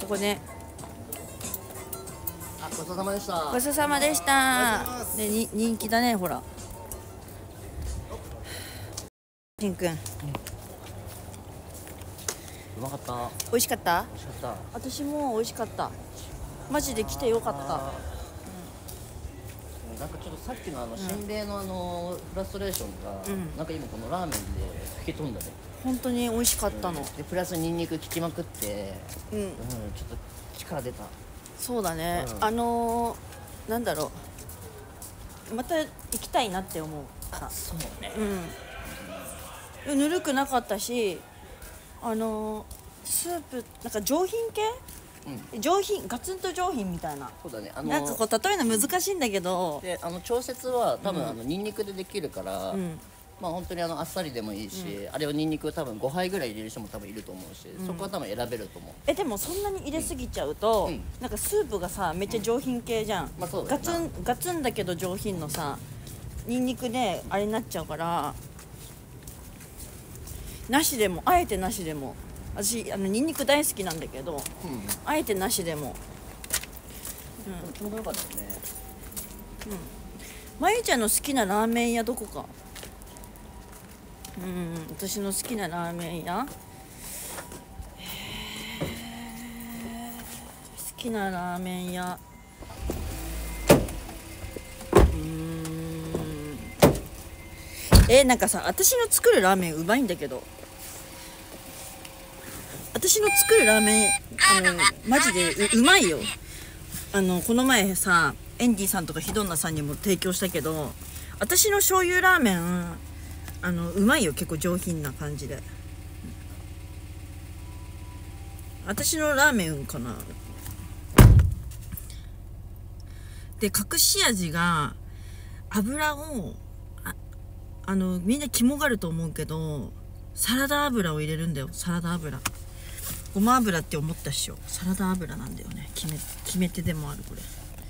こね。 あ、ごちそうさまでした。 ごちそうさまでした。で、人気だね、ほら。しんくん。 うまかった。 美味しかった。 美味しかった。 私も美味しかった。マジで来てよかった。 なんかちょっとさっきの心霊のフラストレーションが、なんか今このラーメンで吹き飛んだね。 本当に美味しかったの。 でプラスニンニク効きまくって、ちょっと力出た。 そうだね。なんだろう。また行きたいなって思う。 あ、そうね。 ぬるくなかったし、スープなんか上品系？上品、ガツンと上品みたいな。 そうだね。 なんかこう例えるの難しいんだけど。 で調節は多分ニンニクでできるから。まあ本当にあっさりでもいいし、あれをニンニク多分5杯ぐらい入れる人も多分いると思うし、そこは多分選べると思う。 でもそんなに入れすぎちゃうと、なんかスープがさめっちゃ上品系じゃん。 まあそうだよな。 ガツンだけど上品のさニンニクであれになっちゃうから、なしでも、あえてなしでも、私ニンニク大好きなんだけど、あえてなしでもちょうどよかったね。 まゆちゃんの好きなラーメン屋どこか。私の好きなラーメン屋、好きなラーメン屋、なんかさ、私の作るラーメンうまいんだけど、私の作るラーメンマジで うまいよ。この前さエンディさんとかヒドンナさんにも提供したけど、私の醤油ラーメンうまいよ。結構上品な感じで。私のラーメンかな。で、隠し味が油をみんな肝があると思うけど、サラダ油を入れるんだよ。サラダ油、ごま油って思ったっしょ。サラダ油なんだよね。決め手でもあるこれ。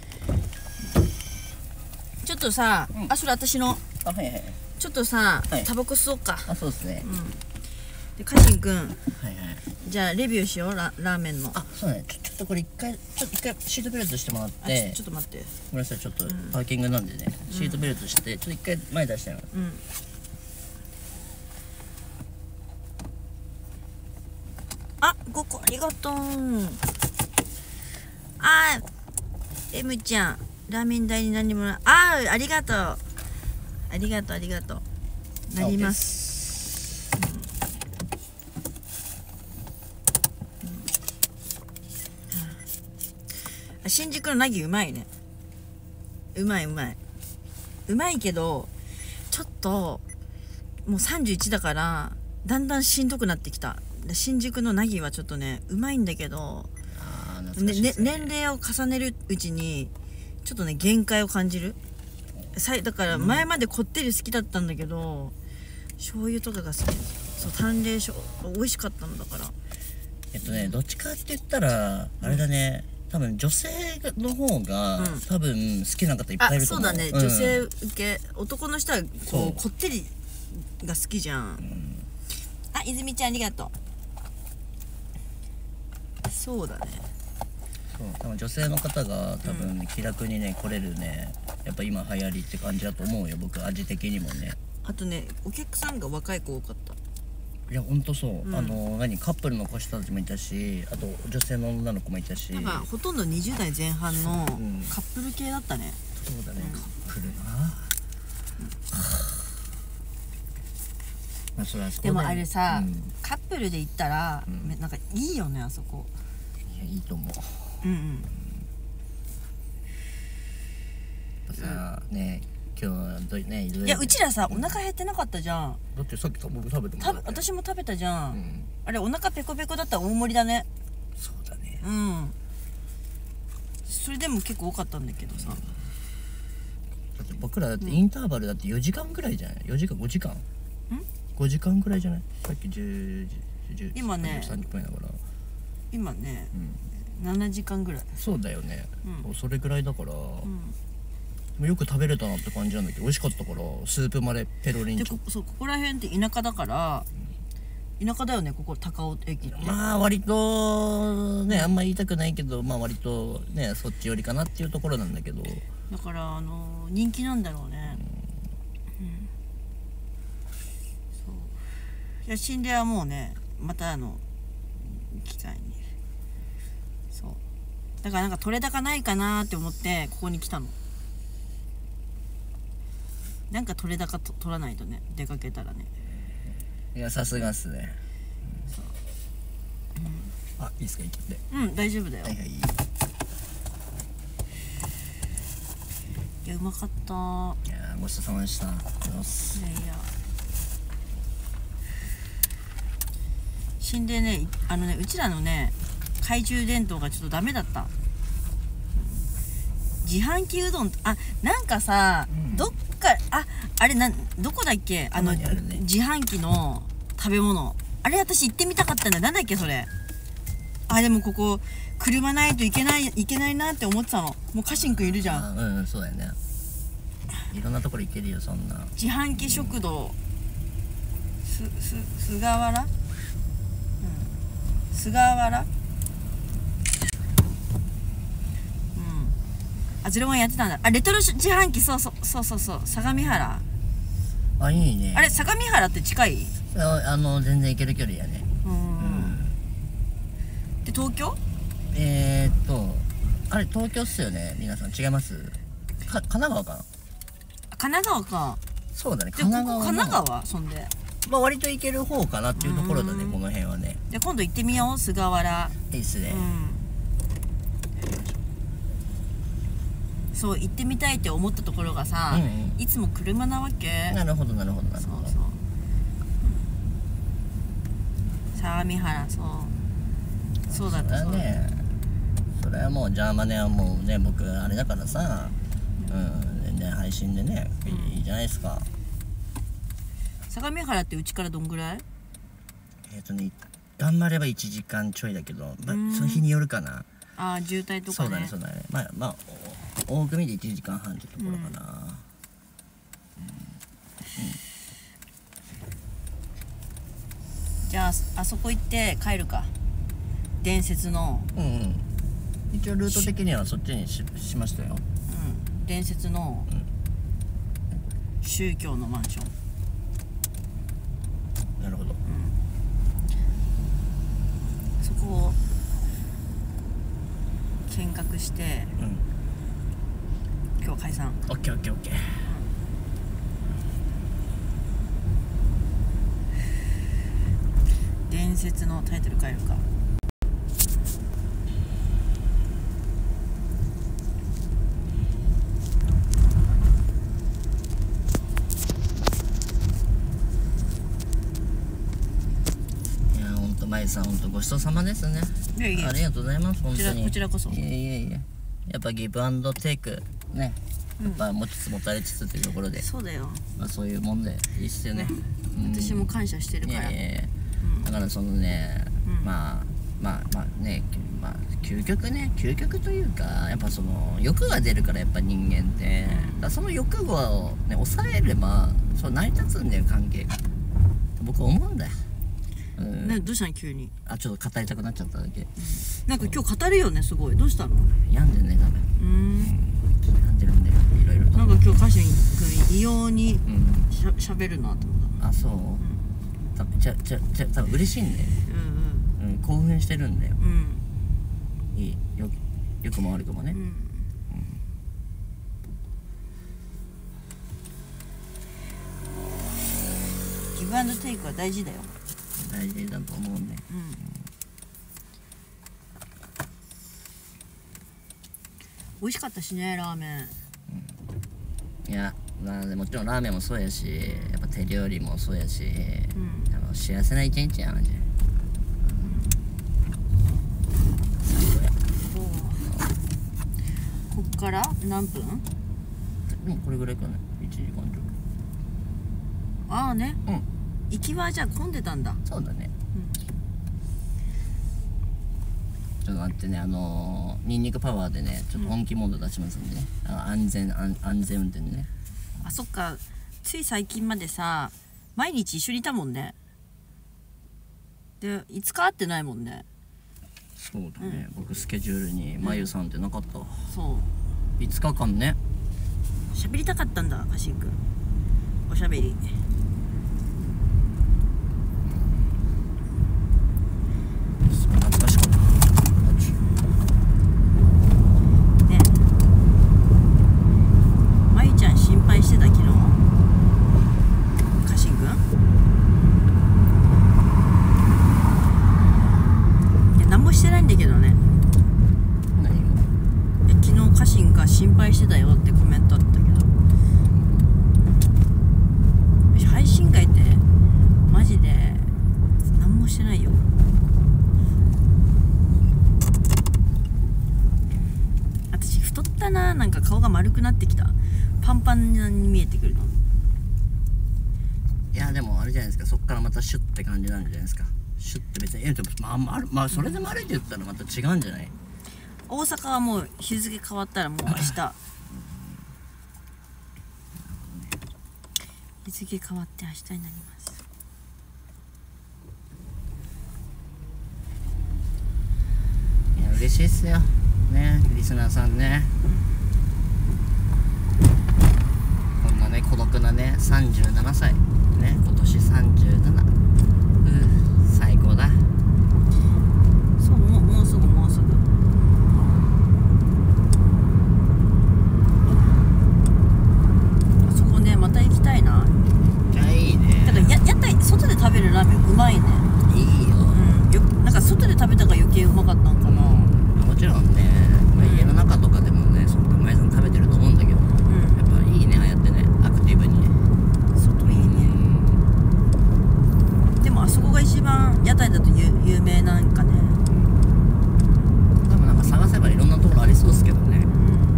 ちょっとさ、それ私のちょっとさ、タバコ吸おうか。 そうですね。 で、かしんくん、じゃあレビューしよう。ラーメンの。 そうね。ちょっとこれ一回シートベルトしてもらって。 ちょっと待って。 ごめんなさい、ちょっとパーキングなんでね、シートベルトしてちょっと一回前出してよ。 5個ありがとう。M ちゃん、ラーメン代に何もない。ありがとう。ありがとう。なります。新宿のナギうまいね。うまいけど、ちょっともう31だからだんだんしんどくなってきた。新宿のナギはちょっとねうまいんだけど、年齢を重ねるうちにちょっとね限界を感じる。だから前までこってり好きだったんだけど、醤油とかが好き。そう、淡麗美味しかったのだから。 どっちかって言ったらあれだね、多分女性の方が多分好きな方いっぱいいると思う。 そうだね、女性受け。男の人はこってりが好きじゃん。泉ちゃんありがとう。そうだね。 多分女性の方が多分気楽にね来れるね、やっぱ今流行りって感じだと思うよ、僕味的にもね。 あとね、お客さんが若い子多かった。 いやほんとそう、カップルの子たちもいたし、あと女性の女の子もいたし、 ほとんど20代前半のカップル系だったね。 そうだね、カップルな。 でもあれさ、カップルで行ったらなんかいいよね、あそこ。 いや、いいと思う。さあね、今日はね、いやうちらさお腹減ってなかったじゃん。 だってさっき僕食べてもらった。 私も食べたじゃん。あれお腹ペコペコだったら大盛りだね。 そうだね。 それでも結構多かったんだけどさ。 だって僕らだってインターバルだって4時間ぐらいじゃない？4時間5時間？5時間ぐらいじゃない？さっき10 今ね 30分だから。 今ね、7時間ぐらい。 そうだよね。それぐらいだから。よく食べれたなって感じなんだけど、美味しかったからスープまでペロリンチョ。 ここら辺って田舎だから、 田舎だよねここ高尾駅って。 まあ割とねあんま言いたくないけど、まあ割とねそっち寄りかなっていうところなんだけど、 だから人気なんだろうね。そういや心霊はもうねまた機会に、そうだからなんか取れ高ないかなって思ってここに来たの。なんか取れ高取らないとね出かけたらね。 いやさすがっすね。あ、いいですか、行っちゃって。 大丈夫だよ。 はいはい。 いやうまかった。 いやごちそうさまでした。いやいや死んでねうちらのね懐中電灯がちょっとダメだった。自販機うどんなんかさ、どっかあれどこだっけ自販機の食べ物あれ私行ってみたかったんだ。なんだっけそれ。でもここ車ないといけないなって思ってたの。もう家臣くんいるじゃん。 そうだよね。いろんなところ行けるよそんな。 自販機食堂菅原菅原ゼロワンやってたんだ。レトロ自販機そう相模原。 いいね。 あれ相模原って近い？ 全然行ける距離やね。 で東京？ あれ東京っすよね。皆さん違います？神奈川かな。 神奈川か。 そうだね。 神奈川そんで。 まあ割と行ける方かなっていうところだねこの辺はね。 で今度行ってみよう菅原。 いいっすね。 そう行ってみたいって思ったところがさ、いつも車なわけ。 なるほどなるほどなるほど。 相模原そうだったね。それはもうジャーマネはもうね僕あれだからさ、全然配信でねいいじゃないですか。 相模原ってうちからどんぐらい？ 頑張れば1時間ちょいだけど、その日によるかな。 渋滞とかね。 そうだね。まあ大組で1時間半ってところかな。 じゃああそこ行って帰るか。伝説の。 一応ルート的にはそっちにしましたよ。 伝説の宗教のマンション。 なるほど。 そこを見学して、今日解散。 オッケー。 伝説のタイトル変えるか。 まいさん本当ごちそうさまですね。ありがとうございます。本当にこちらこそ。 いえやっぱギブアンドテイクね、やっぱ持ちつ持たれつつというところで、 そうだよ。 そういうもんでいいっすよね。 私も感謝してるから。 だからそのね、まあね、究極というかやっぱその欲が出るからやっぱ人間って、その欲をね抑えればそう成り立つんだよ関係が。僕思うんだよ。 どうしたの急に。 ちょっと語りたくなっちゃっただけ。 なんか今日語るよねすごい。どうしたの？ 病んでんね多分。病んでるんでいろいろと。 なんか今日家臣君異様にしゃべるなと思った。 そう。多分嬉しいんだよ。興奮してるんだよ。いいよくも悪くもね。 ギブアンドテイクは大事だよ。 大事だと思うね。 美味しかったしねラーメン。 いやもちろんラーメンもそうやしやっぱ手料理もそうやし、幸せな一日やなじゃ。 こっから何分？ でもこれぐらいかな。1時間ね。行きはじゃあ混んでたんだ。 そうだね。ちょっと待ってね、ニンニクパワーでねちょっと本気モード出しますんでね、安全運転ね。 そっか。つい最近までさ毎日一緒にいたもんね。 で5日会ってないもんね。 そうだね、僕スケジュールにまゆさんってなかったわ。 そう 5日間ね。 喋りたかったんだかしんくん、おしゃべり。 懐かしかったね。 まゆちゃん心配してた昨日かしんくん。いや何もしてないんだけどね。 何を？ 昨日かしんが心配してたよってコメントあったけど、配信会ってマジで何もしてないよ。私太ったな、なんか顔が丸くなってきた。パンパンに見えてくるの。 いやでもあれじゃないですか、そっからまたシュッて感じなんじゃないですか。シュッて別にでもまあそれでもあるって言ったらまた違うんじゃない？ 大阪はもう日付変わったらもう明日日付変わって明日になります。 いや嬉しいっすよね、リスナーさんね。こんなね孤独なね37歳ね、今年37。最高だ。 そう、もうすぐあそこね、また行きたいな。 じゃあいいね。 ただ屋台外で食べるラーメンうまいね。 いいよ。 なんか外で食べたから余計うまかったんかな。 もちろんね、家の中とかでもね、そんな前さん食べてると思うんだけど、やっぱいいね、ああやってね、アクティブにね。 外いいね。でもあそこが一番屋台だと有名なんかね。 でもなんか探せばいろんなところありそうですけどね。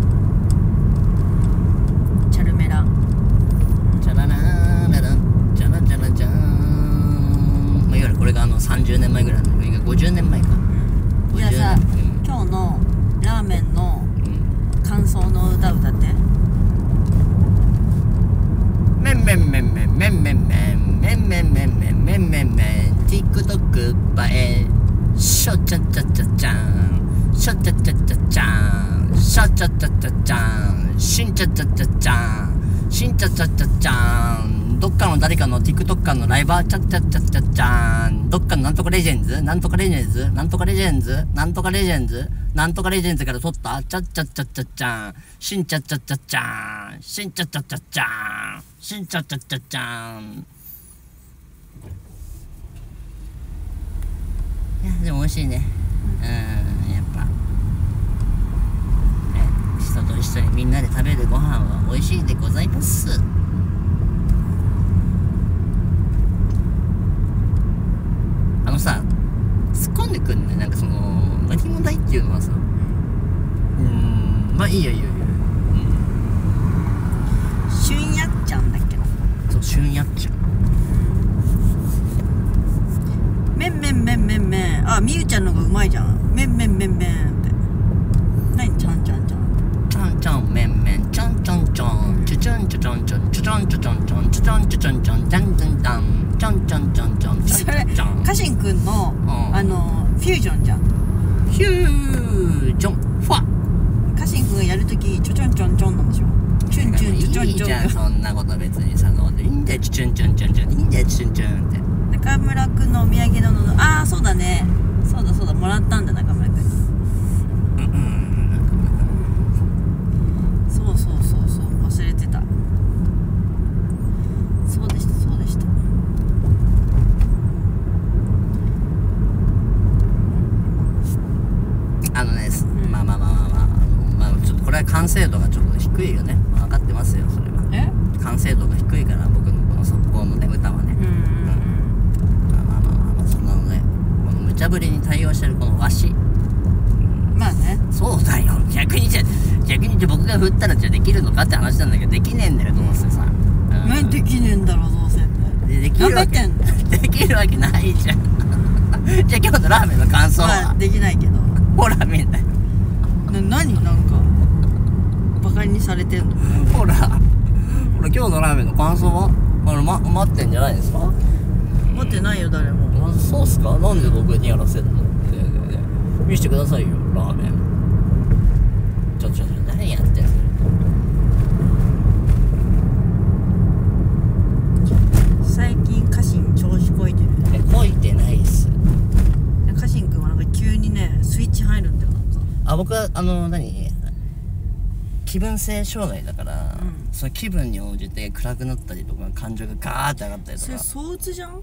チャルメラ。 チャララーララン、チャラチャラチャーン。まあ、いわゆるこれが30年前ぐらいの、50年前か。 じゃあさ、今日のラーメンの感想の歌歌って。 メンメンメンメンメンメンメンメンメンメンメンメンメンメン TikTok 映えショチャチャチャチャンショチャチャチャチャンシャチャチャチャチャンシンチャチャチャチャンシンチャチャチャチャンどっかの誰かの TikToker のライバーチャチャチャチャチャンどっかのなんとかレジェンズなんとかレジェンズなんとかレジェンズなんとかレジェンズなんとかレジェンズから取ったチャチャチャチャチャンシンチャチャチャチャンシンチャチャチャチャンシンチャチャチャチャン。いやでも美味しいね。やっぱ人と一緒にみんなで食べるご飯は美味しいでございます。さ突っ込んでくんね、なんかその何もないっていうのはさ、まあいいよいいよいいよ。 しゅんやっちゃんだっけな。 そう、しゅんやっちゃん。 めんめんめんめんめん。あ、みゆちゃんのがうまいじゃん。めんめんめんめんって。何ちゃんちゃんちゃん。 ちゃんちゃんめんめんちゃんちゃんちゃん。ちょちょんちょちょんちょんちょちょんちょちょんちょんちょちょんちょちょんちょんちゃんちゃんちゃん。ちょんちょんちょんちょんちょんちょんちょん。 かしんくんのフュージョンじゃん。 フュージョンファ。 かしんくんがやるときちょちょんちょんちょんなんでしょ。チュンチュンチュチョンチョン。 いいじゃんそんなこと別にさ、いいんだよチュチュンチュンチュンチュン。いいんだよチュチュンチュンって。 中村くんのお土産のああそうだね、そうだそうだ、もらったんだ中村くんに。そうそうそうそう、忘れてた。そうでしたそうでした。 まあちょっとこれは完成度がちょっと低いよね。分かってますよそれは。完成度が低いから僕のこの速攻のね歌はね。そんなのね、この無茶ぶりに対応してるこのわし。 まあね。 そうだよ。逆に僕が振ったらじゃあできるのかって話なんだけど、できねえんだよどうせさ。 できねえんだろどうせって。 できるわけできるわけないじゃん。じゃあ今日のラーメンの感想は。 まあできないけど。 ほらみんな。 何なんかバカにされてんの。 ほら今日のラーメンの感想は待ってんじゃないですか。 張ってないよ誰も。 あ、そうっすか。なんで僕にやらせんの。見せてくださいよラーメン。ちょ何やってんの。 最近家臣調子こいてる。 こいてないっす。 家臣くんはなんか急にねスイッチ入るんだよ。なんか僕は気分性障害だから、その気分に応じて暗くなったりとか感情がガーって上がったりとか。 それ躁うつじゃん。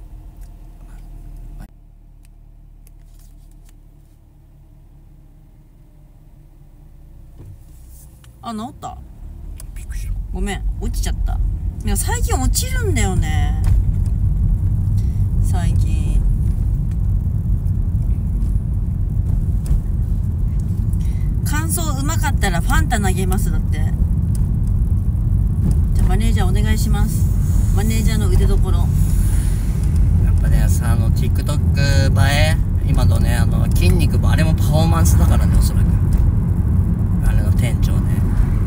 あ、治った。 びっくりした。 ごめん、落ちちゃった。いや最近落ちるんだよね。最近感想うまかったらファンタ投げますだって。じゃあマネージャーお願いします。マネージャーの腕どころ。 やっぱねさ、TikTok 映え、今のね筋肉もあれもパフォーマンスだからね、おそらくあれの店長ね、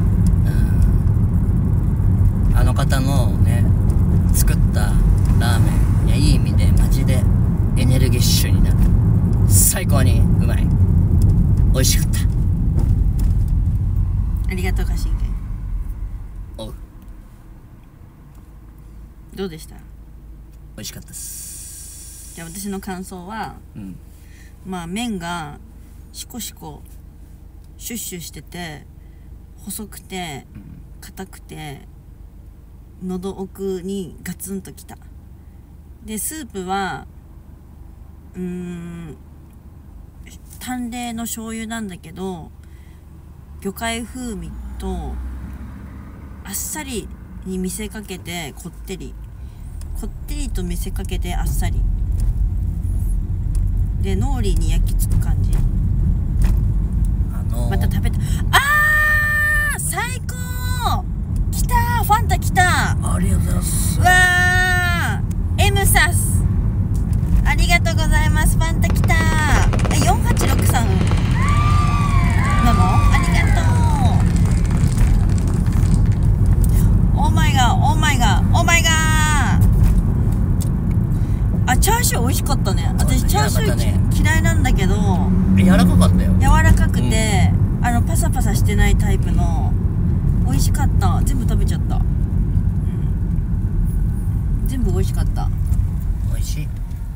あの方のね作ったラーメン、いやいい意味でマジでエネルギッシュになる。最高にうまい。美味しかった。 ありがとう、家臣くん。 おう、 どうでした？ 美味しかったっす。 じゃあ私の感想は、まあ麺がシコシコシュッシュしてて細くて硬くて喉奥にガツンときた。でスープは淡麗の醤油なんだけど魚介風味とあっさりに見せかけてこってりと見せかけてあっさりでノーリーに焼き付く感じ。また食べた。最高。来たー、ファンタ来た。 ありがとうございます。 わー、エムサスありがとうございます。ファンタ来たー。4863なの。ありがとう。オーマイガー、オーマイガー、オーマイガー。あ、チャーシュー美味しかったね。私チャーシュー嫌いなんだけど柔らかかったよ。 柔らかくて、パサパサしてないタイプの美味しかった。全部食べちゃった。全部美味しかった。 美味しい。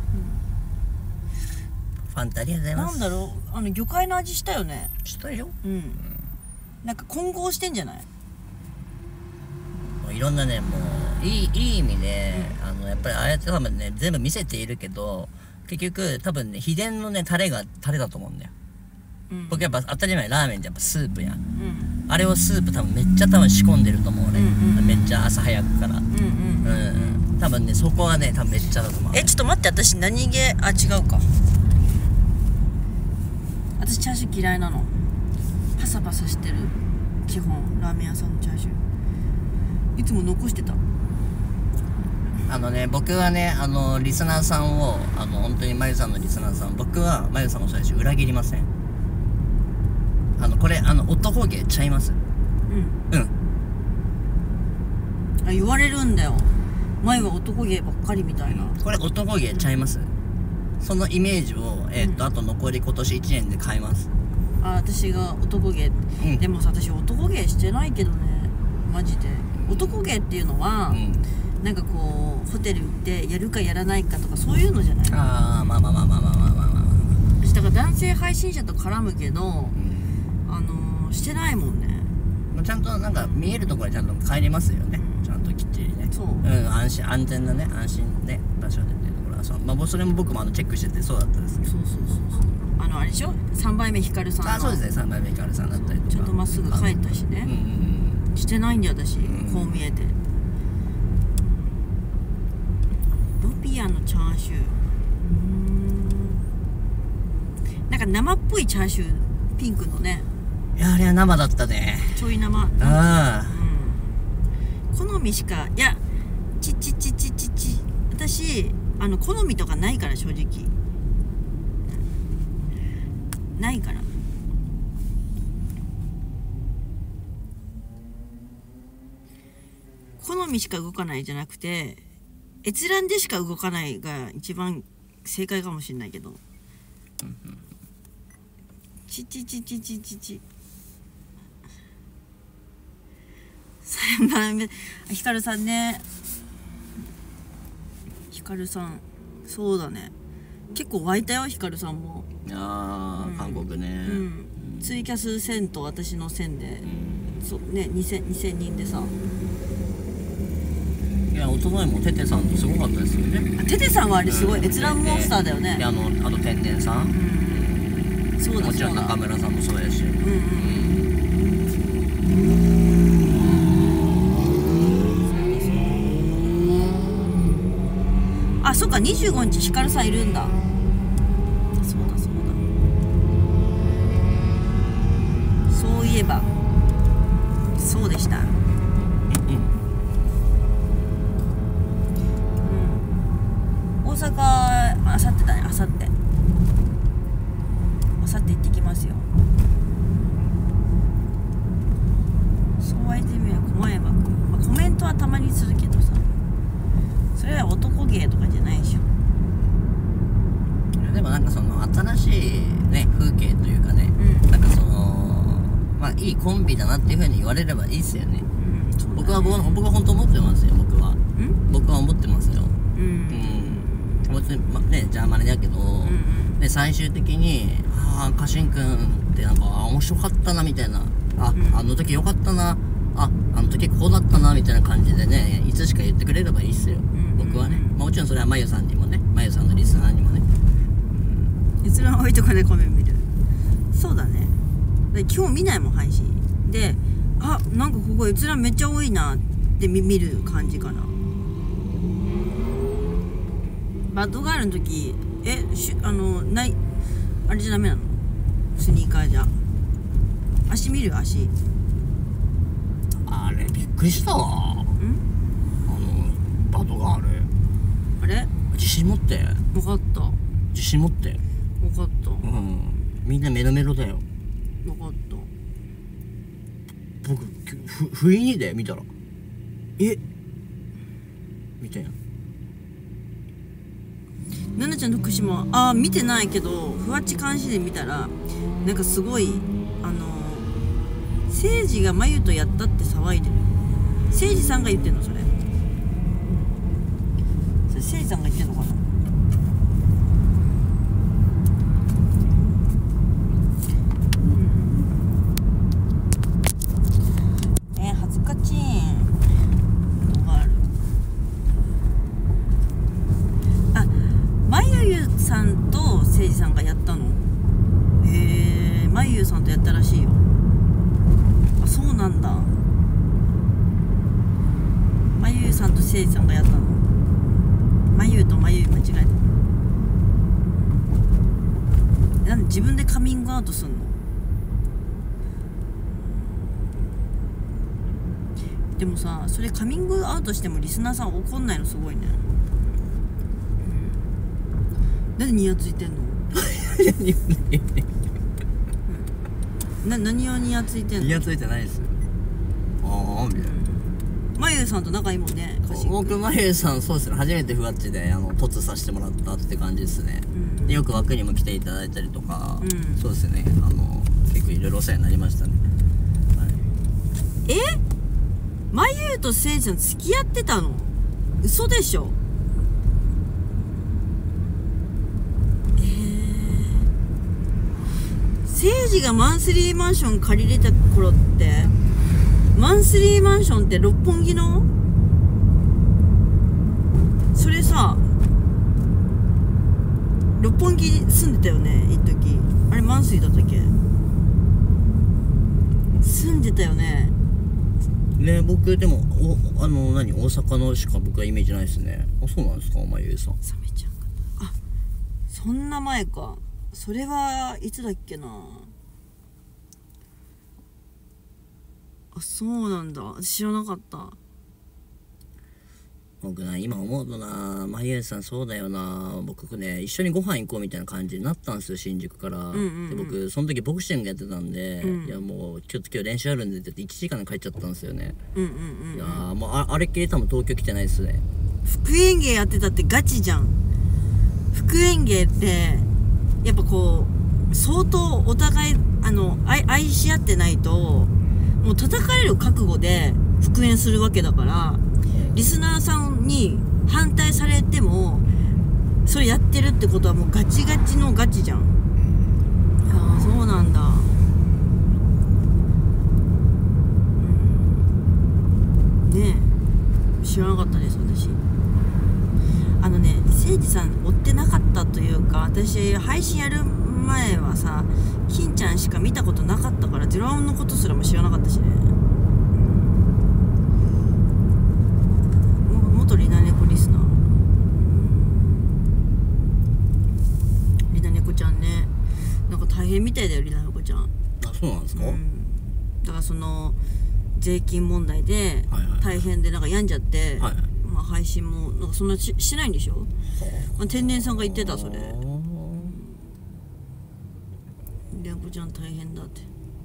ファンタありがとうございます。 なんだろう、魚介の味したよね。 したよ。 なんか混合してんじゃない？ いろんなね、もういい意味で、やっぱりあれ多分ね全部見せているけど、結局多分ね秘伝のねタレだと思うんだよ。僕やっぱ当たり前ラーメンってやっぱスープやん。あれをスープ多分めっちゃ仕込んでると思うね。めっちゃ朝早くから。多分ねそこはね多分めっちゃだと思う。 ちょっと待って、私何気違うか。私チャーシュー嫌いなの。パサパサしてる。基本ラーメン屋さんのチャーシューいつも残してた。 僕はねリスナーさんを本当にまゆさんのリスナーさん、僕はまゆさんの最初裏切りません。これ男芸ちゃいます。 言われるんだよ。前は男芸ばっかりみたいな。 これ男芸ちゃいます。そのイメージをあと残り今年1年で変えます。 私が男芸、でもさ、私男芸してないけどね、マジで。男芸っていうのは、なんかこうホテル行ってやるかやらないかとかそういうのじゃない？ まあだから男性配信者と絡むけど、してないもんね。 ちゃんとなんか見えるところにちゃんと帰りますよね。ちゃんときっちりね。 そう。 安全なね、安心ね場所でっていうところはそれも僕もチェックしててそうだったですけど。 そう。あれでしょ、3杯目ひかるさんの。 そうですね、3杯目ひかるさんだったりとか。 ちゃんとまっすぐ帰ったしね。してないんだよ私、こう見えて。ロピアのチャーシュー、なんか生っぽいチャーシュー、ピンクのね。 いや、あれは生だったね。 ちょい生。好みしか、いや、私好みとかないから、正直ないから。好みしか動かないじゃなくて、 閲覧でしか動かないが一番正解かもしれないけど、ちちちちちちち3番目ヒカルさんね。ヒカルさんそうだね、結構湧いたよヒカルさんも。 韓国ね、 ツイキャス1000と私の1000で、そうね、2000人でさ。 いや、おとといもテテさんとすごかったですよね。 テテさんはあれすごい、閲覧モンスターだよね。 あと天然さん、 そうだ、 もちろん中村さんもそうやし、 あ、そっか、25日ヒカルさんいるんだ。そうだそうだ、そういえばそうでした。大阪あさってだね、あさって行ってきますよ。そう言われてみれば狛山君、コメントはたまにするけどさ、それは男芸とかじゃないでしょ。 でもなんかその新しいね風景というかね、なんかそのまあいいコンビだなっていう風に言われればいいっすよね。僕は本当思ってますよ。僕は思ってますよ。もちろんね、ジャーマネだけど、で最終的に家臣くんってなんか面白かったなみたいな、あの時良かったな、あの時こうだったなみたいな感じでね、いつしか言ってくれればいいっすよ、僕はね。もちろんそれはまゆさんにもね、まゆさんのリスナーにもね。 閲覧多いとかでコメント見る。そうだね。で今日見ないもん配信で、なんかここ閲覧めっちゃ多いなって見る感じかな。バッドガールの時ないあれじゃダメなの？スニーカーじゃ足見る？足あれびっくりしたわ。バッドガールあれ自信持って。 分かった、 自信持って。 分かった、 みんなメロメロだよ。 分かった。 僕不意にで見たらみたいな。 ななちゃんの福島見てないけどふわっち監視で見たらなんかすごい誠司がまゆとやったって騒いでる。誠司さんが言ってんの？それ誠司さんが言ってんのかな。恥ずかしいのがある。まゆゆさんと誠司さんがやったの？まゆゆさんとやったらしいよ。そうなんだ。まゆゆさんと誠司さんがやったの？まゆゆとまゆゆ間違えた。なんで自分でカミングアウトすんの？でもさ、それカミングアウトしてもリスナーさん怒んないのすごいね。なんでニヤついてんの？何をニヤついてんの？ ニヤついてないです。みたいな。 まゆさんと仲いいもんね。 僕まゆさんそうですね、初めてふわっちで凸させてもらったって感じですね。でよく枠にも来ていただいたりとか、そうですね、結構いろいろお世話になりましたね。 まゆとせいちゃん付き合ってたの？嘘でしょ？誠司がマンスリーマンション借りれた頃って、マンスリーマンションって六本木のそれさ、六本木に住んでたよね一時。あれマンスリーだったっけ？住んでたよね。 ね、僕でも大阪のしか僕はイメージないですね。そうなんですか、まゆゆさん。 サメちゃんか。そんな前か。それはいつだっけな。そうなんだ。知らなかった。 僕今思うとまゆゆさんそうだよな。僕ね一緒にご飯行こうみたいな感じになったんですよ、新宿から。で僕その時ボクシングやってたんで、いやもうちょっと今日練習あるんでって言って1時間で帰っちゃったんですよね。いやもうあれっきり多分東京来てないですね。 副演芸やってたってガチじゃん。副演芸ってやっぱこう相当お互い愛し合ってないともう叩かれる覚悟で復演するわけだから、リスナーさんに反対されてもそれやってるってことはもうガチガチのガチじゃん。ああそうなんだ。ねえ知らなかったです私。誠司さん追ってなかったというか、私配信やる前はさ金ちゃんしか見たことなかったからゼロワンのことすらも知らなかったしね。元リナネコリスナー、リナネコちゃんね、なんか大変みたいだよリナネコちゃん。 あ、そうなんですか。 だからその税金問題で大変でなんか病んじゃって、まあ配信もなんかそんなしないんでしょ。まあ、天然さんが言ってたそれ。リナネコちゃん大変だって。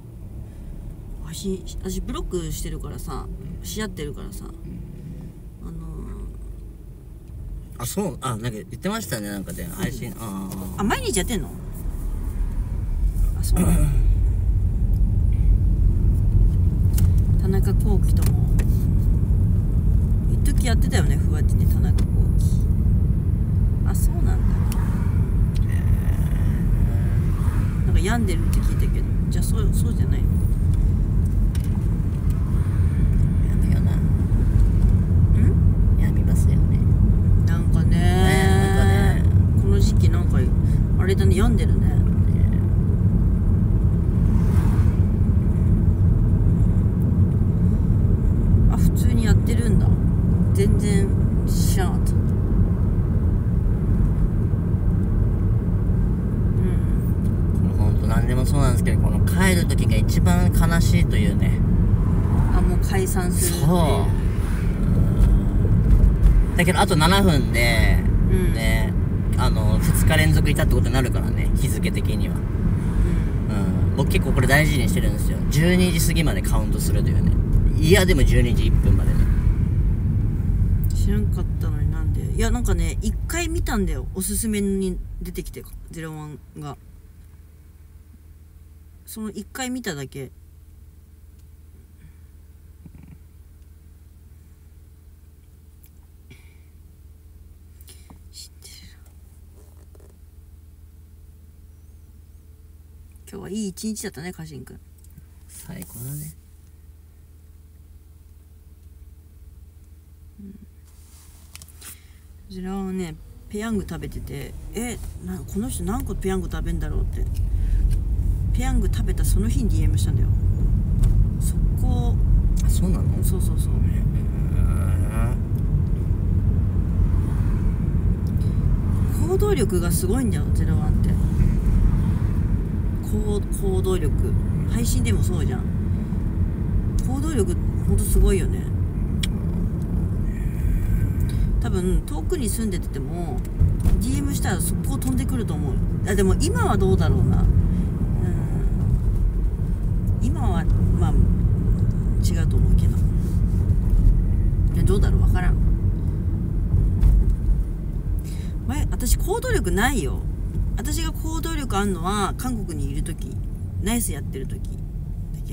私ブロックしてるからさ、し合ってるからさ、 あ、そう、なんか言ってましたね、なんかで配信。 毎日やってんの？あ、そう。田中聖とも一時やってたよね、ふわっちね、田中聖。あ、そうなんだ。なんか病んでるって聞いたけど、じゃあそうじゃないの？ 病むよな。病みますよね。 なんかね、この時期なんかあれだね、病んでるね。あ、普通にやってるんだ。全然知らなかった。 ほんと何でもそうなんですけど、この帰る時が一番悲しいというね。 あ、もう解散するっていう。 そうだけどあと7分で、ね、2日連続いたってことになるからね、日付的には。僕結構これ大事にしてるんですよ。12時過ぎまでカウントするというね。いやでも12時1分までね。 知らんかったのになんで。いやなんかね、1回見たんだよ、おすすめに出てきてゼロワンが。その1回見ただけ。知ってる。今日はいい一日だったね、かしんくん。 最高だね。 こちらはね、ペヤング食べてて、この人何個ペヤング食べんだろうって。ペヤング食べたその日に DM したんだよ。速攻。 あ、そうなの？ そうそうそう。行動力がすごいんだよ、ゼロワンって。行動力。配信でもそうじゃん。行動力ほんとすごいよね。多分遠くに住んでても DM したら速攻飛んでくると思う。あ、でも今はどうだろうな。今はまあ違うと思うけど、いやどうだろう、分からん。私行動力ないよ。私が行動力あんのは韓国にいる時、ナイスやってる時だけ。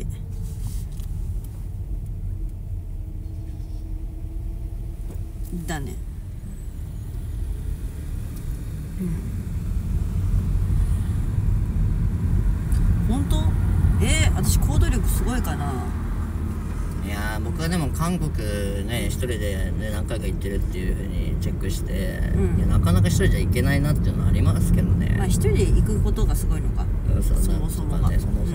だね。本当？私行動力すごいかな。 いやー、僕はでも韓国ね、一人でね何回か行ってるっていう風にチェックして、いやなかなか一人じゃ行けないなっていうのはありますけどね。 まあ一人で行くことがすごいのか。そもそもが。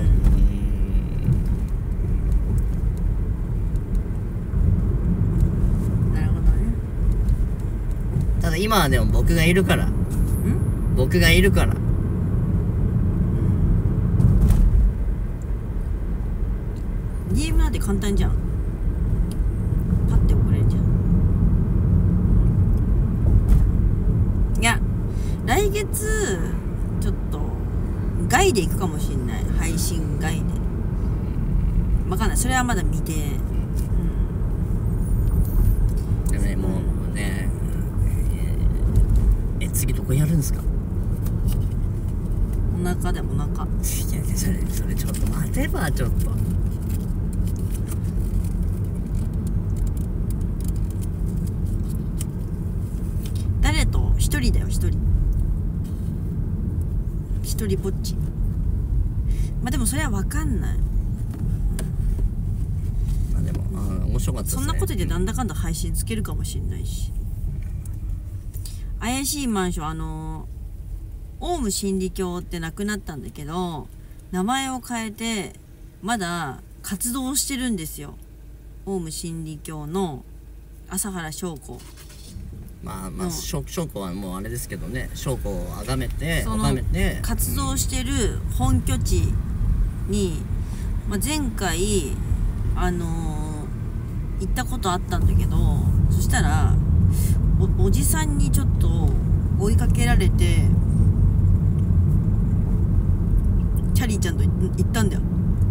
なるほどね。 ただ今はでも僕がいるから。僕がいるから。 DM なんて簡単じゃん。パッて送れるじゃん。いや来月ちょっと外で行くかもしんない。配信外で分かんない。それはまだ未定。 でもね、もうね、 次どこやるんですか？ お腹でお腹。 いやそれちょっと待てばちょっと。 誰と？一人だよ、一人ぼっち。まあでもそれは分かんない。 まあでも面白かったですね。 そんなことでなんだかんだ配信つけるかもしれないし。怪しいマンション、オウム真理教ってなくなったんだけど、名前を変えてまだ活動してるんですよ。オウム真理教の朝原将子。 まあ将子はもうあれですけどね、将子を崇めて活動してる本拠地に、前回行ったことあったんだけど、そしたらおじさんにちょっと追いかけられて、キャリーちゃんと行ったんだよ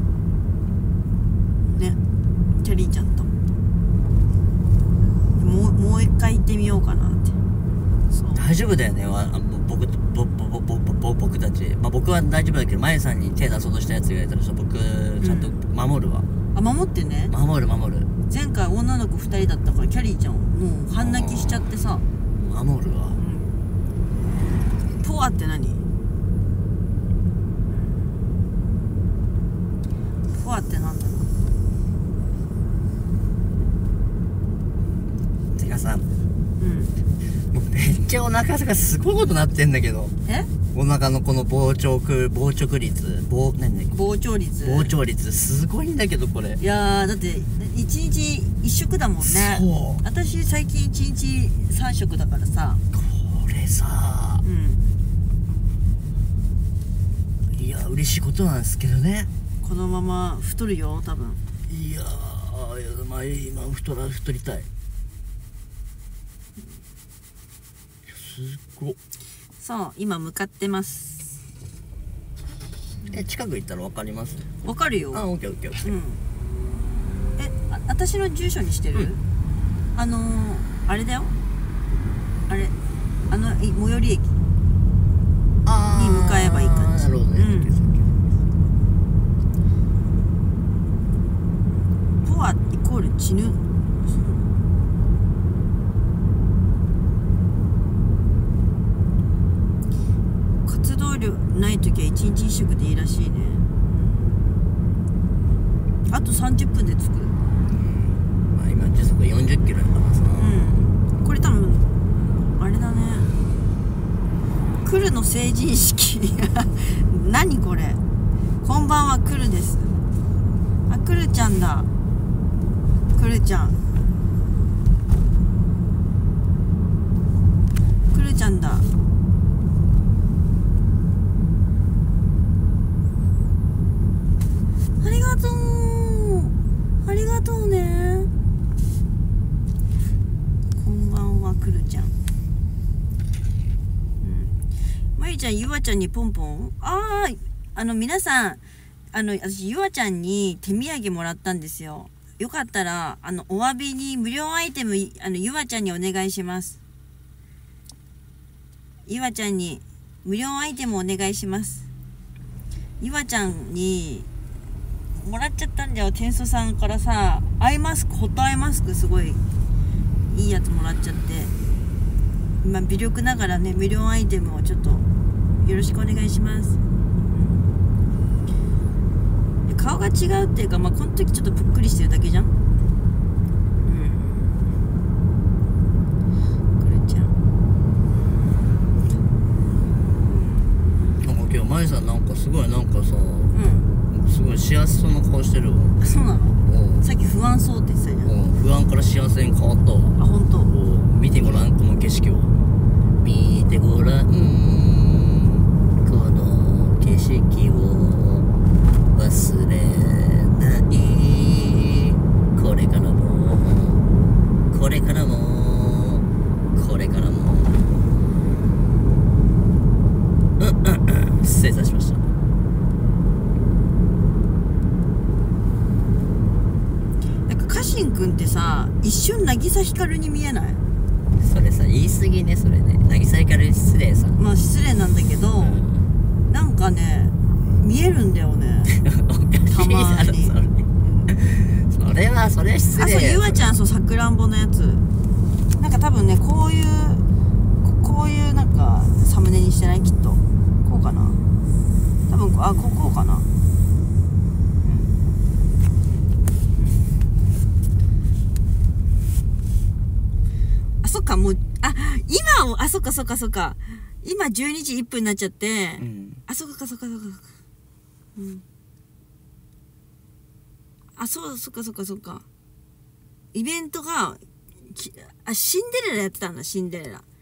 ね。キャリーちゃんともう一回行ってみようかなって。そう大丈夫だよね。僕たち、僕は大丈夫だけど、まゆさんに手出そうとしたやつがいたら僕ちゃんと守るわ。 守ってね。 守る。 前回女の子2人だったからキャリーちゃんもう半泣きしちゃってさ。 守るわ。 ポアって何？ポアってなんだろう。てかさ、もうめっちゃお腹がすごいことなってんだけど。お腹のこの膨張率、膨張率すごいんだけど、これ。 いやー、だって1日1食だもんね。 そう。 私最近1日3食だからさ。 これさ、いや嬉しいことなんですけどね。 このまま太るよ多分。 いや今太りたい。すっご。 そう今向かってます。 近く行ったら分かります？ 分かるよ。 オッケー。 私の住所にしてる？あれだよ。あれ最寄り駅に向かえばいい感じ。 なるほどね。 ポアイコール血ぬ。活動量ないときは1日1食でいいらしいね。あと30分で着く。 今時速40キロやからさ。 これ多分あれだね。来るの成人式。何これ。こんばんは、来るです。来るちゃんだ。来るちゃん。来るちゃんだ。ありがとうね。こんばんは、くるちゃん。まゆちゃん、ゆわちゃんにポンポン。皆さん、私ゆわちゃんに手土産もらったんですよ。よかったらお詫びに無料アイテムゆわちゃんにお願いします。ゆわちゃんに無料アイテムお願いします。ゆわちゃんにもらっちゃったんだよ。店主さんからさ、アイマスク、ホットアイマスク、すごいいいやつもらっちゃって、今微力ながらね無料アイテムをちょっとよろしくお願いします。顔が違うっていうか、この時ちょっとぷっくりしてるだけじゃん。くるちゃん。 なんか今日まゆさんすごいさ、すごい幸せそうな顔してるわ。 そうなの？さっき不安そうって言ってたじゃん。 不安から幸せに変わったわ。 本当？ 見てごらん、この景色を。見てごらん、この景色を忘れない。これからも失礼いたしました。 なんか家臣くんってさ、一瞬渚ひかるに見えない？ それさ言い過ぎね。それね渚ひかる失礼さ。 まあ失礼なんだけど、なんかね見えるんだよねおかしいだろそれ。それ失礼。 そうゆあちゃん、そうさくらんぼのやつ、なんか多分ねこういうなんかサムネにしてない？きっとこうかな、多分こうかな。そっか、もうそっか今12時1分になっちゃって、そっかそっか、そっかイベントがシンデレラやってたんだ。シンデレラ、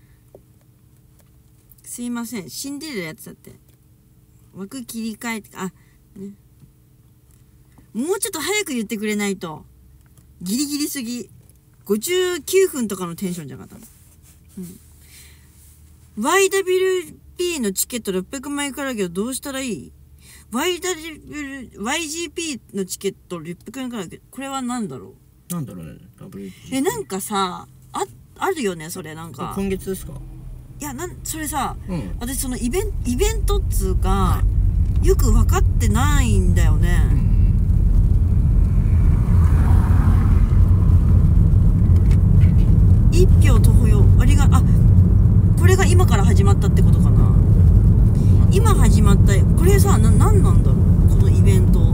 すいません、シンデレラやってたって。枠切り替えてね、もうちょっと早く言ってくれないと。ギリギリすぎ。59分とかのテンションじゃなかったの。YWP のチケット600万円からだけどどうしたらいい？ YGP のチケット600円からだけど、これは何だろう？ なんだろうね。WGP。 なんかさ、あるよね、それ。なんか今月ですか？ いや、それさ、私そのイベントっつうか、よく分かってないんだよね。1票投票これが今から始まったってことかな。今始まった。これさ、何なんだろうこのイベント。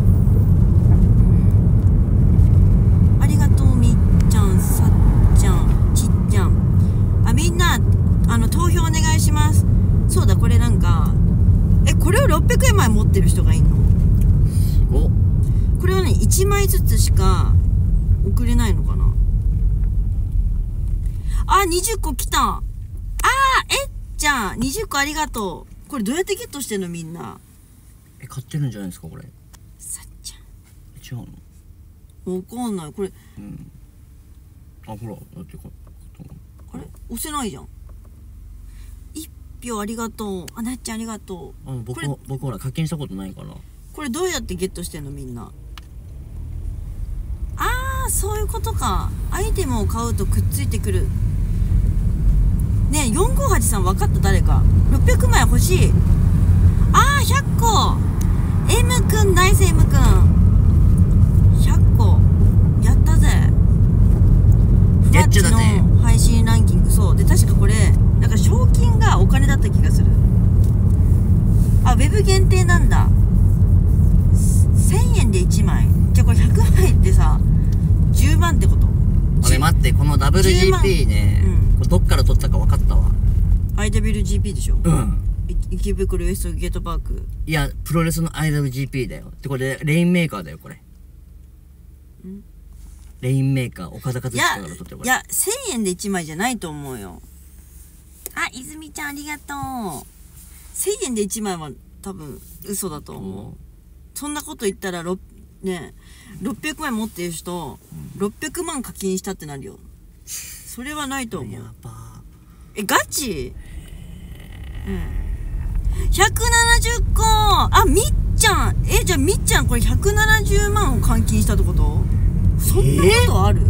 ありがとうみっちゃん、さっちゃん、ちっちゃん。みんな投票お願いします。そうだ、これなんかこれを600円前持ってる人がいんの？これはね1枚ずつしか送れないのかな。20個来た。えっちゃん20個ありがとう。これどうやってゲットしてんのみんな？ 買ってるんじゃないですかこれ。 さっちゃん違うの？わかんない。これほらだってあれ押せないじゃん。1票ありがとう。なっちゃんありがとう。 僕ほら課金したことないから。 これどうやってゲットしてんのみんな？そういうことか。アイテムを買うとくっついてくるね。458さん分かった？誰か600枚欲しい。100個。 M くんナイス。 M くん100個やったぜ。ふわっちの配信ランキング。そうで、確かこれなんか賞金がお金だった気がする。ウェブ限定なんだ。1000円で1枚。じゃあこれ100枚ってさ10万ってこと？ 待って、この WGP ね、これどっから取ったか分かったわ。 IWGP でしょ。池袋ウエストゲートパーク。 いや、プロレスの IWGP だよ。で、これレインメーカーだよこれ。レインメーカー岡田和親から取ってる。 いや1000円で1枚じゃないと思うよ。泉ちゃんありがとう。1000円で1枚は多分嘘だと思う。そんなこと言ったら600万持ってる人、600万課金したってなるよ。それはないと思う。 やば。 ガチ？170個。みっちゃん。じゃあみっちゃんこれ170万を換金したってこと？そんなことある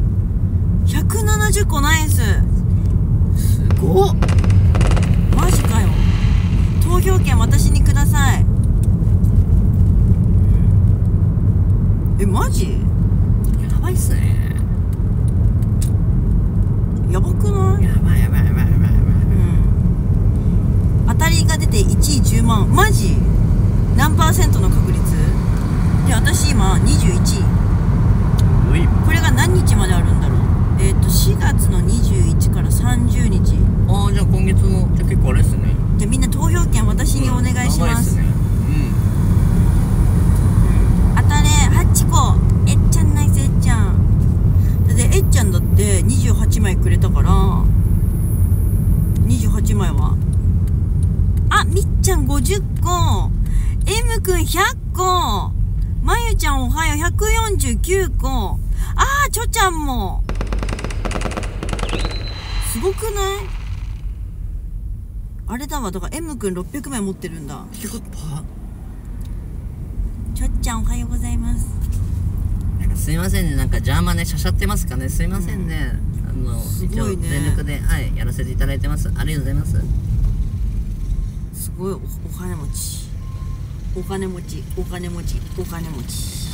？170個ナイス。 すごっ。 マジかよ。投票権私にください。マジ？ やばいっすね。 やばくない？ やばい。 当たりが出て1位10万。マジ？何%の確率？で、私今21位。これが何日まであるんだろう。4月の21から30日。 じゃあ今月の、じゃあ結構あれっすね。 じゃあみんな投票権私にお願いします。当たれ8個。えっちゃんナイス。えっちゃんだって、えっちゃんだって28枚くれたから28枚はみっちゃん50個。 M くん100個。まゆちゃんおはよう149個。ちょちゃんもすごくない？あれだわ。だから M くん600枚持ってるんだ。 ってことちょっちゃんおはようございます。 すいませんね、なんかジャーマネしゃしゃってますかね。すいませんね。 一応全力で、はい、やらせていただいてます。ありがとうございます。 すごいお金持ち、お金持ち、お金持ち、お金持ち。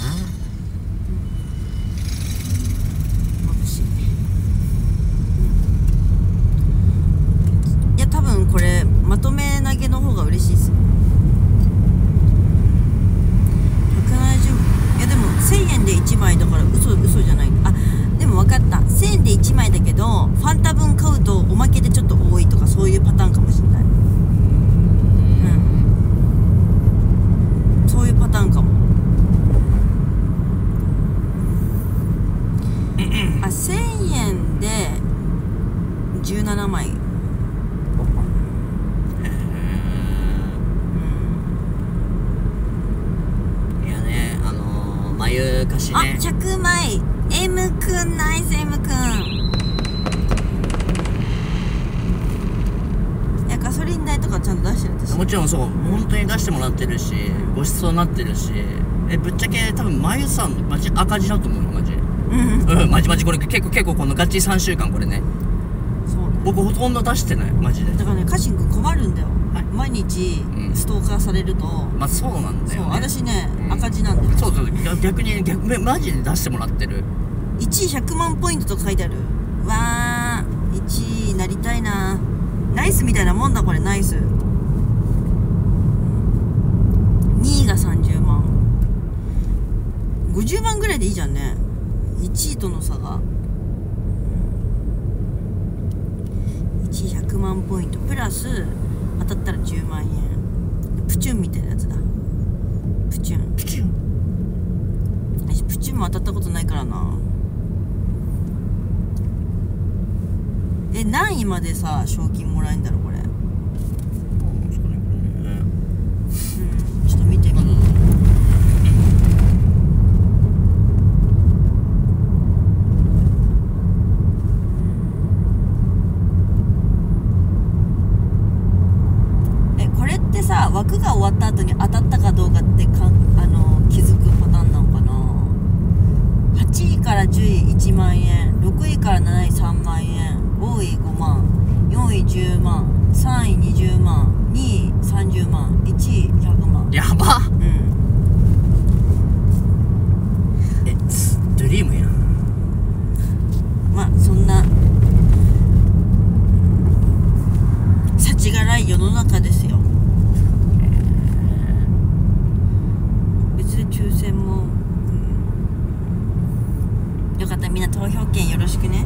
いや多分これまとめ投げの方が嬉しいですよ。170、いやでも1000円で1枚だから嘘じゃない。あ、でも分かった。1000円で1枚だけどファンタ分買うとおまけでちょっと多いとかそういうパターンかもしれない。そういうパターンかも。あ、1000円で17枚。 いやね、眉貸しね。 あ、100枚 M くん、ナイス M くん。いやガソリン代とかちゃんと出してるんですよ。 もちろんそう、本当に出してもらってるし、ごちそうになってるし、ぶっちゃけ多分眉さんマジ赤字だと思うよ、マジ。マジこれ結構このガチ3週間これね。 そうね。 僕ほとんど出してないマジで。 だからね、カシンくん困るんだよ。 はい、 毎日ストーカーされると。 まあそうなんだよね。 そう、私ね、赤字なんだよ。 そう逆にマジで出してもらってる。 1位100万ポイントとか書いてある。わー、1位なりたいな。ナイスみたいなもんだこれ。ナイス。2位が30万、50万ぐらいでいいじゃんね、1位との差が。1位100万ポイントプラス当たったら10万円。プチュンみたいなやつだ。プチュン私プチュンも当たったことないからな。何位までさ賞金もらえんだろこれ。ちょっと見てみる。これってさ、枠が終わった後に当たったかどうかって気づくパターンなのかな。8位から10位1万円、6位から7位3万円、5位5万、4位10万、3位20万、2位30万、1位100万。 やば。ドリームやん。 まあそんな幸がない世の中ですよ。別で抽選も、よかったらみんな投票権よろしくね。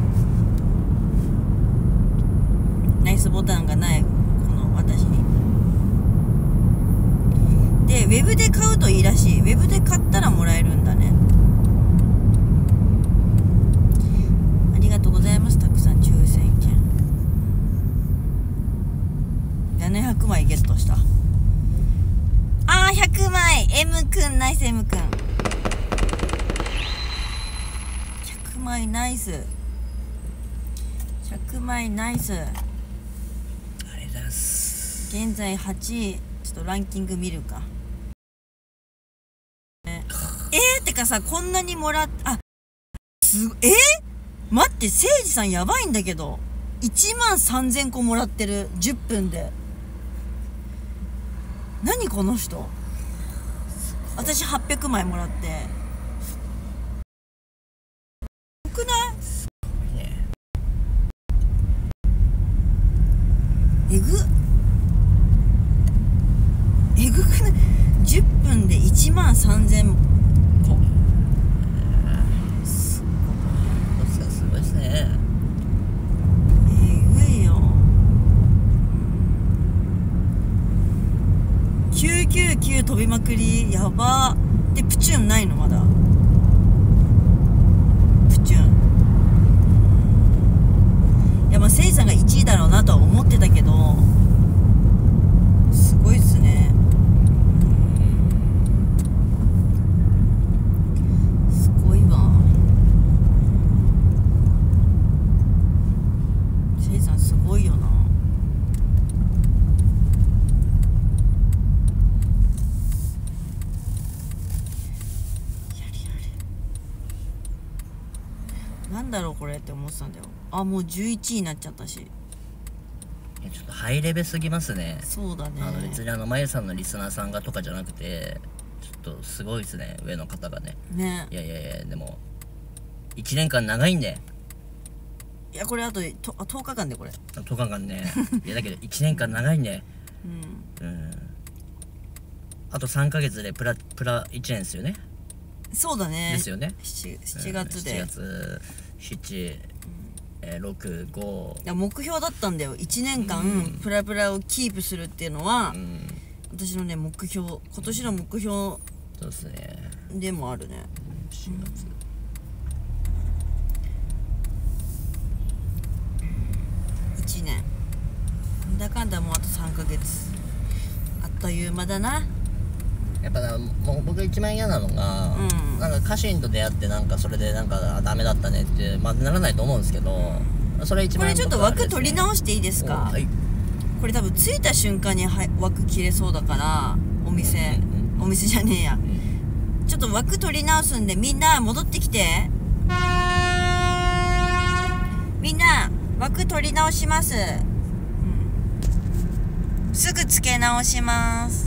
ナイスボタンがないこの私に。でウェブで買うといいらしい。ウェブで買ったらもらえるんだね。ありがとうございます。たくさん抽選券700枚ゲットした。あー100枚 M くん、ナイス M くん。100枚ナイス。100枚ナイス。 ありがとうございます。 現在8位。ちょっとランキング見るか。てかさ、こんなにもらっ、待って、せいじさんやばいんだけど、1万3000個もらってる。10分で。何この人。私800枚もらって。よくない？えぐくない？ 10 分で1万3000個。 すごいですね。 えぐいよ。999飛びまくり。やば。でプチュンないのまだ。プチュン。いやまあせいさんが1位だろうなとは思ってたけど、すごいっすね。すごいわ。せいさんすごいよな。 なんだろうこれって思ってたんだよ。あ、もう11位になっちゃったし。 いやちょっとハイレベすぎますね。 そうだね。 別にまゆさんのリスナーさんがとかじゃなくて、ちょっとすごいですね、上の方がね。 ね。 いやいやいや、でも1年間長いんで。 いやこれあと10日間でこれ。 10日間ね。いやだけど1年間長いんで。 うん。 あと3ヶ月でプラ1年ですよね。 そうだね。 ですよね。 7月で。 7月7、6、5。 いや目標だったんだよ。1年間プラプラをキープするっていうのは、私のね目標、今年の目標そうですね。 でもあるね。 4月。 1年。なんだかんだもうあと3ヶ月。あっという間だな。 やっぱもう僕一番嫌なのが、なんか家臣と出会ってなんかそれでなんかダメだったねってならないと思うんですけど、それ一番これちょっと枠取り直していいですか？ はい。 これ多分着いた瞬間に枠切れそうだからお店じゃねえや、ちょっと枠取り直すんでみんな戻ってきて。みんな枠取り直します、すぐ付け直します。